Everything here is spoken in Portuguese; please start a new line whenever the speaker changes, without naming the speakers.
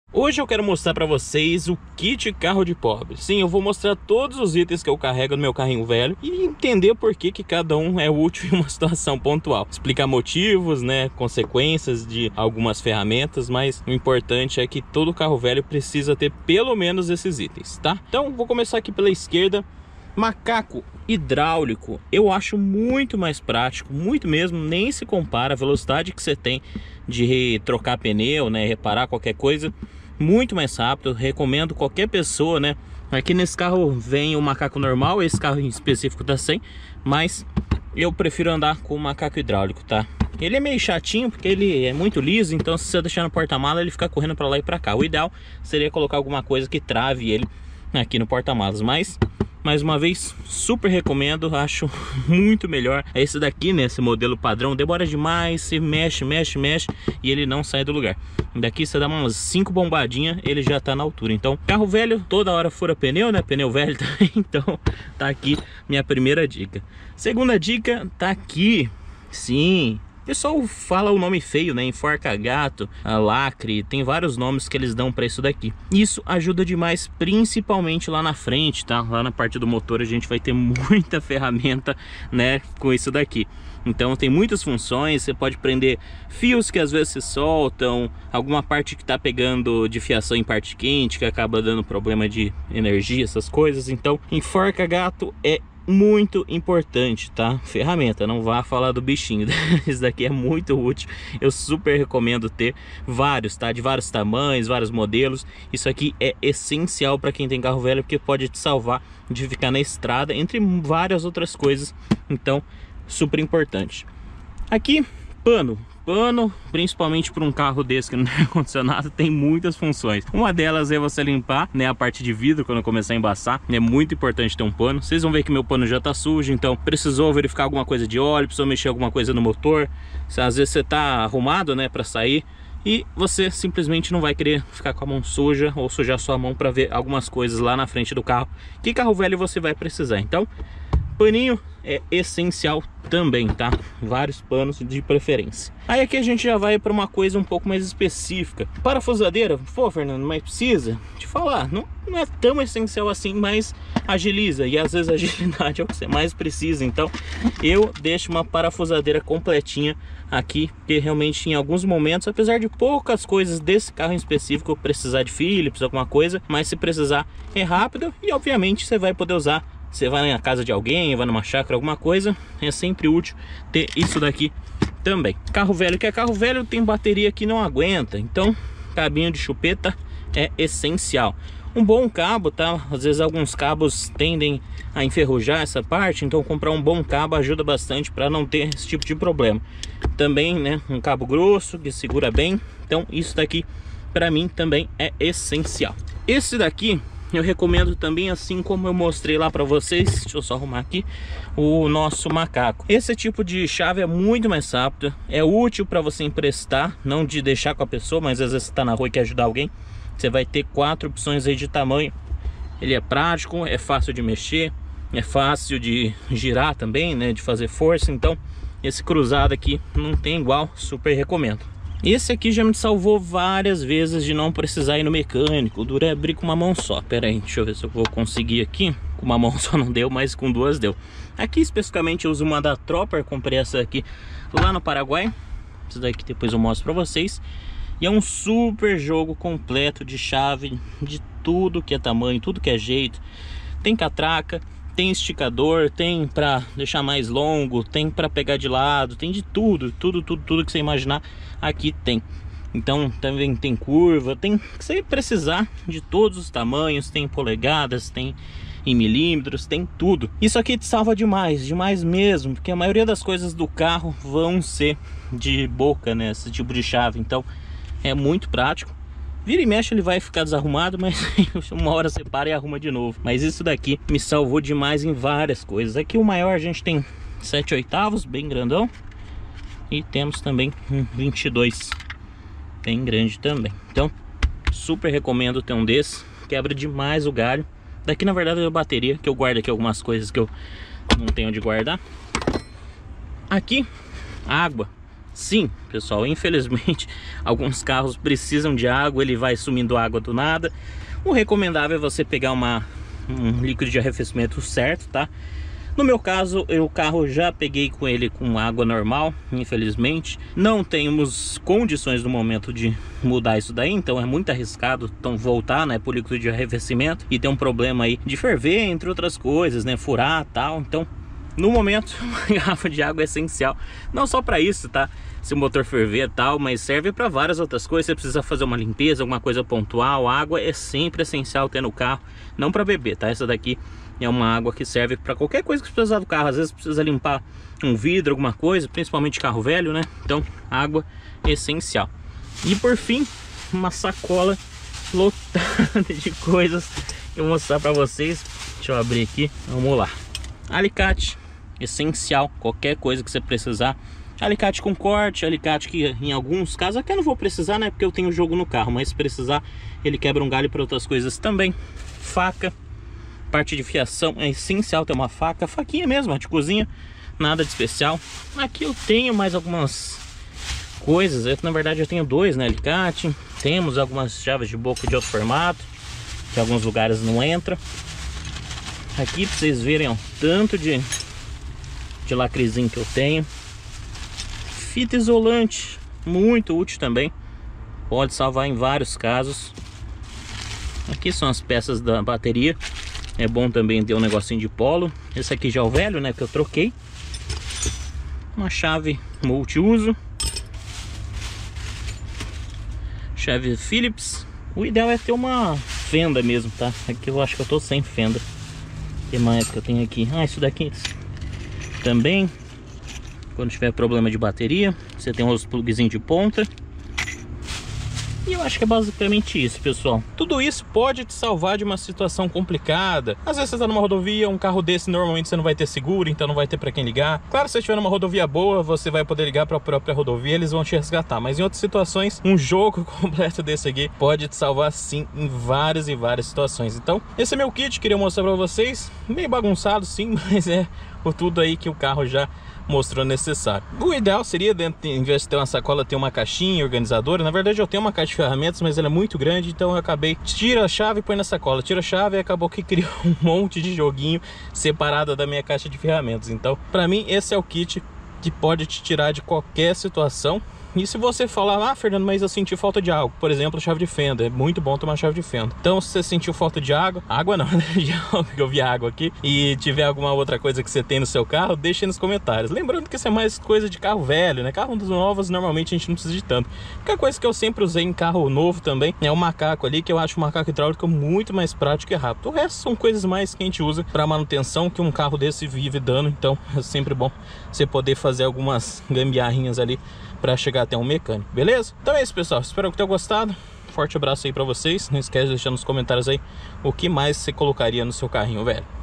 Hoje eu quero mostrar para vocês o kit carro de pobre. Sim, eu vou mostrar todos os itens que eu carrego no meu carrinho velho e entender por que cada um é útil em uma situação pontual. Explicar motivos, né, consequências de algumas ferramentas, mas o importante é que todo carro velho precisa ter pelo menos esses itens, tá? Então, vou começar aqui pela esquerda. Macaco hidráulico, eu acho muito mais prático, muito mesmo, nem se compara a velocidade que você tem de trocar pneu, né, reparar qualquer coisa, muito mais rápido. Recomendo qualquer pessoa, né. Aqui nesse carro vem o macaco normal, esse carro em específico tá sem, mas eu prefiro andar com o macaco hidráulico, tá? Ele é meio chatinho porque ele é muito liso, então se você deixar no porta-malas ele fica correndo para lá e para cá. O ideal seria colocar alguma coisa que trave ele aqui no porta-malas, mas mais uma vez, super recomendo, acho muito melhor. Esse daqui, né, esse modelo padrão, demora demais, se mexe e ele não sai do lugar. Daqui você dá umas 5 bombadinhas, ele já tá na altura. Então, carro velho, toda hora fura pneu, né, pneu velho também. Então, tá aqui minha primeira dica. Segunda dica, tá aqui, sim. O pessoal fala o nome feio, né? Enforca gato, lacre, tem vários nomes que eles dão para isso daqui. Isso ajuda demais, principalmente lá na frente, tá? Lá na parte do motor a gente vai ter muita ferramenta, né? Com isso daqui. Então tem muitas funções, você pode prender fios que às vezes se soltam, alguma parte que tá pegando de fiação em parte quente, que acaba dando problema de energia, essas coisas. Então, enforca gato é muito importante, tá? Ferramenta, não vá falar do bichinho. Isso daqui é muito útil, eu super recomendo ter vários, tá? De vários tamanhos, vários modelos. Isso aqui é essencial para quem tem carro velho, porque pode te salvar de ficar na estrada, entre várias outras coisas. Então, super importante. Aqui, pano, principalmente para um carro desse que não tem ar-condicionado, tem muitas funções. Uma delas é você limpar, né, a parte de vidro quando começar a embaçar. É muito importante ter um pano. Vocês vão ver que meu pano já tá sujo, então precisou verificar alguma coisa de óleo, precisou mexer alguma coisa no motor. Às vezes você tá arrumado, né, para sair e você simplesmente não vai querer ficar com a mão suja ou sujar sua mão para ver algumas coisas lá na frente do carro. Que carro velho você vai precisar? Então, paninho é essencial também, tá? Vários panos de preferência. Aí aqui a gente já vai para uma coisa um pouco mais específica. Parafusadeira, pô, Fernando, mas precisa? Te falar, não é tão essencial assim, mas agiliza. E às vezes a agilidade é o que você mais precisa. Então eu deixo uma parafusadeira completinha aqui, porque realmente em alguns momentos, apesar de poucas coisas desse carro em específico precisar de Phillips, alguma coisa, mas se precisar é rápido e obviamente você vai poder usar. Você vai na casa de alguém, vai numa chácara, alguma coisa, é sempre útil ter isso daqui também. Carro velho, que é carro velho, tem bateria que não aguenta, então cabinho de chupeta é essencial. Um bom cabo, tá? Às vezes alguns cabos tendem a enferrujar essa parte, então comprar um bom cabo ajuda bastante para não ter esse tipo de problema. Também, né, um cabo grosso que segura bem, então isso daqui para mim também é essencial. Esse daqui eu recomendo também, assim como eu mostrei lá para vocês. Deixa eu só arrumar aqui o nosso macaco. Esse tipo de chave é muito mais rápido, é útil para você emprestar, não de deixar com a pessoa, mas às vezes você tá na rua e quer ajudar alguém. Você vai ter 4 opções aí de tamanho. Ele é prático, é fácil de mexer, é fácil de girar também, né, de fazer força. Então esse cruzado aqui não tem igual, super recomendo. Esse aqui já me salvou várias vezes de não precisar ir no mecânico. O duro é abrir com uma mão só. Pera aí, deixa eu ver se eu vou conseguir aqui. Com uma mão só não deu, mas com duas deu. Aqui especificamente eu uso uma da Tropper. Comprei essa aqui lá no Paraguai. Essa daqui depois eu mostro pra vocês. E é um super jogo completo de chave, de tudo que é tamanho, tudo que é jeito. Tem catraca, tem esticador, tem pra deixar mais longo, tem pra pegar de lado, tem de tudo que você imaginar aqui tem. Então também tem curva, tem que você precisar de todos os tamanhos, tem polegadas, tem em milímetros, tem tudo. Isso aqui te salva demais, demais mesmo, porque a maioria das coisas do carro vão ser de boca, né, esse tipo de chave. Então é muito prático. Vira e mexe ele vai ficar desarrumado, mas uma hora você para e arruma de novo. Mas isso daqui me salvou demais em várias coisas. Aqui o maior a gente tem 7/8, bem grandão. E temos também um 22, bem grande também. Então super recomendo ter um desse. Quebra demais o galho. Daqui na verdade é a bateria, que eu guardo aqui algumas coisas que eu não tenho onde guardar. Aqui, água. Sim, pessoal, infelizmente alguns carros precisam de água, ele vai sumindo água do nada. O recomendável é você pegar um líquido de arrefecimento certo, tá? No meu caso, o carro já peguei com ele com água normal, infelizmente. Não temos condições no momento de mudar isso daí, então é muito arriscado voltar, né, pro líquido de arrefecimento e ter um problema aí de ferver, entre outras coisas, né, furar tal. Então, no momento, uma garrafa de água é essencial. Não só para isso, tá? Se o motor ferver e tal, mas serve para várias outras coisas. Você precisa fazer uma limpeza, alguma coisa pontual. A água é sempre essencial ter no carro, não para beber, tá? Essa daqui é uma água que serve para qualquer coisa que você precisar do carro. Às vezes precisa limpar um vidro, alguma coisa, principalmente carro velho, né? Então, água é essencial. E por fim, uma sacola lotada de coisas que eu vou mostrar para vocês. Deixa eu abrir aqui, vamos lá. Alicate, essencial, qualquer coisa que você precisar. Alicate com corte, alicate que em alguns casos, aqui eu não vou precisar, né, porque eu tenho jogo no carro, mas se precisar, ele quebra um galho para outras coisas também. Faca, parte de fiação, é essencial ter uma faca, faquinha mesmo, de cozinha, nada de especial. Aqui eu tenho mais algumas coisas, na verdade eu tenho dois, né, alicate. Temos algumas chaves de boca de outro formato, que em alguns lugares não entra. Aqui pra vocês verem, ó, tanto de lacrezinho que eu tenho. Fita isolante, muito útil também, pode salvar em vários casos. Aqui são as peças da bateria, é bom também ter um negocinho de polo. Esse aqui já é o velho, né, que eu troquei. Uma chave multiuso, chave Phillips. O ideal é ter uma fenda mesmo, tá? Aqui eu acho que eu tô sem fenda. O que mais que eu tenho aqui? Ah, isso daqui também. Quando tiver problema de bateria, você tem uns plugzinhos de ponta. E eu acho que é basicamente isso, pessoal. Tudo isso pode te salvar de uma situação complicada. Às vezes você está numa rodovia, um carro desse normalmente você não vai ter seguro, então não vai ter para quem ligar. Claro, se você estiver numa rodovia boa, você vai poder ligar para a própria rodovia, eles vão te resgatar. Mas em outras situações, um jogo completo desse aqui pode te salvar sim em várias e várias situações. Então, esse é meu kit, queria mostrar para vocês. Meio bagunçado sim, mas é por tudo aí que o carro já mostrou necessário. O ideal seria, em vez de ter uma sacola, ter uma caixinha organizadora. Na verdade eu tenho uma caixa de ferramentas, mas ela é muito grande, então eu acabei, tira a chave e põe na sacola, tira a chave e acabou que criou um monte de joguinho separado da minha caixa de ferramentas. Então, para mim, esse é o kit que pode te tirar de qualquer situação. E se você falar, ah, Fernando, mas eu senti falta de água, por exemplo, chave de fenda, é muito bom tomar chave de fenda. Então, se você sentiu falta de água não, né, de água, que eu vi água aqui, e tiver alguma outra coisa que você tem no seu carro, deixa aí nos comentários. Lembrando que isso é mais coisa de carro velho, né? Carro dos novos, normalmente a gente não precisa de tanto. A única coisa que eu sempre usei em carro novo também é o macaco ali, que eu acho o macaco hidráulico muito mais prático e rápido. O resto são coisas mais que a gente usa para manutenção, que um carro desse vive dando, então é sempre bom você poder fazer algumas gambiarrinhas ali para chegar até um mecânico, beleza? Então é isso, pessoal, espero que tenham gostado. Forte abraço aí para vocês. Não esquece de deixar nos comentários aí o que mais você colocaria no seu carrinho velho.